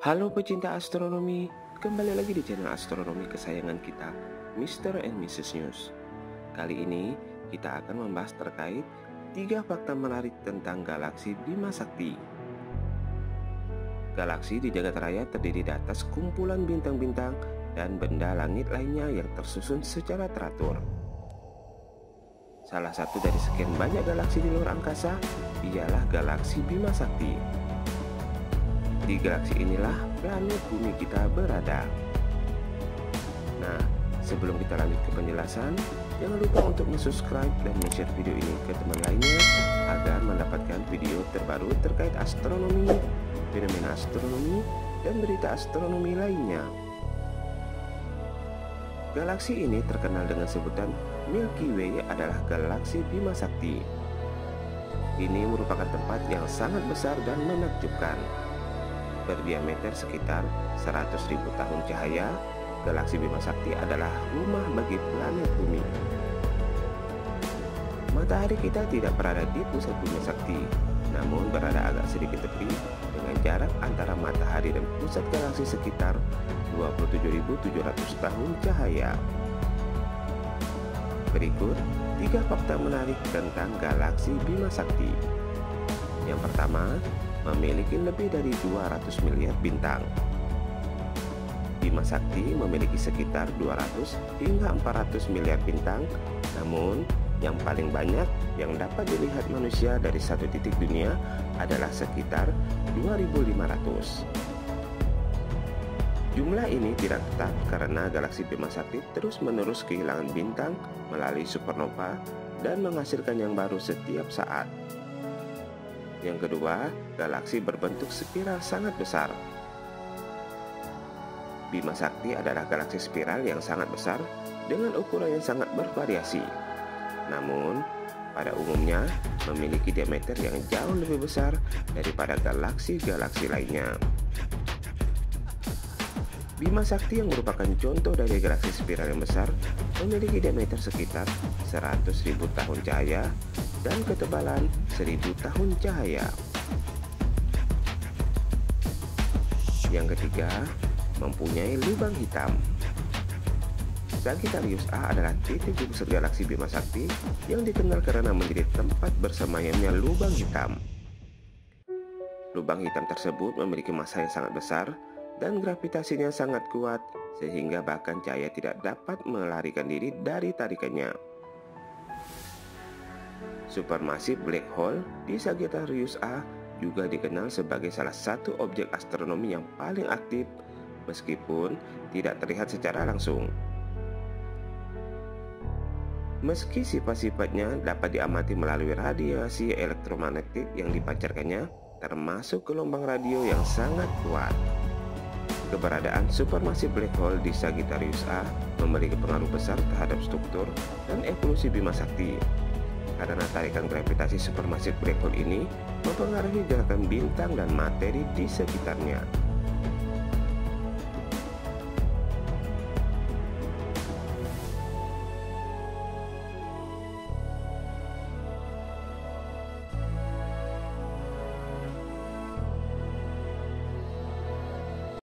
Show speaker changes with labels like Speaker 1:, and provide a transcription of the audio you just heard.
Speaker 1: Halo pecinta astronomi, kembali lagi di channel astronomi kesayangan kita, Mr. and Mrs. News. Kali ini kita akan membahas terkait 3 fakta menarik tentang galaksi Bima Sakti. Galaksi di jagat raya terdiri di atas kumpulan bintang-bintang dan benda langit lainnya yang tersusun secara teratur. Salah satu dari sekian banyak galaksi di luar angkasa ialah galaksi Bima Sakti. Di galaksi inilah planet bumi kita berada. Nah, sebelum kita lanjut ke penjelasan, jangan lupa untuk subscribe dan share video ini ke teman lainnya agar mendapatkan video terbaru terkait astronomi, fenomena astronomi, dan berita astronomi lainnya. Galaksi ini terkenal dengan sebutan Milky Way adalah galaksi Bima Sakti. Ini merupakan tempat yang sangat besar dan menakjubkan. Berdiameter sekitar 100.000 tahun cahaya, galaksi Bima Sakti adalah rumah bagi planet bumi. Matahari kita tidak berada di pusat Bima Sakti, namun berada agak sedikit tepi dengan jarak antara matahari dan pusat galaksi sekitar 27.700 tahun cahaya. Berikut 3 fakta menarik tentang galaksi Bima Sakti. Yang pertama, memiliki lebih dari 200 miliar bintang. Bima Sakti memiliki sekitar 200 hingga 400 miliar bintang, namun yang paling banyak yang dapat dilihat manusia dari satu titik dunia adalah sekitar 2.500. Jumlah ini tidak tetap karena galaksi Bima Sakti terus-menerus kehilangan bintang melalui supernova dan menghasilkan yang baru setiap saat. Yang kedua, galaksi berbentuk spiral sangat besar. Bima Sakti adalah galaksi spiral yang sangat besar dengan ukuran yang sangat bervariasi. Namun, pada umumnya memiliki diameter yang jauh lebih besar daripada galaksi-galaksi lainnya. Bima Sakti yang merupakan contoh dari galaksi spiral yang besar memiliki diameter sekitar 100.000 tahun cahaya dan ketebalan 1.000 tahun cahaya. Yang ketiga, mempunyai lubang hitam. Sagittarius A adalah titik di pusat galaksi Bima Sakti yang dikenal karena menjadi tempat bersemayamnya lubang hitam. Lubang hitam tersebut memiliki massa yang sangat besar dan gravitasinya sangat kuat sehingga bahkan cahaya tidak dapat melarikan diri dari tarikannya. Supermassive black hole di Sagittarius A juga dikenal sebagai salah satu objek astronomi yang paling aktif meskipun tidak terlihat secara langsung. Meski sifat-sifatnya dapat diamati melalui radiasi elektromagnetik yang dipancarkannya, termasuk gelombang radio yang sangat kuat. Keberadaan supermassive black hole di Sagittarius A memiliki pengaruh besar terhadap struktur dan evolusi Bima Sakti. Karena tarikan gravitasi supermassive black hole ini mempengaruhi gerakan bintang dan materi di sekitarnya.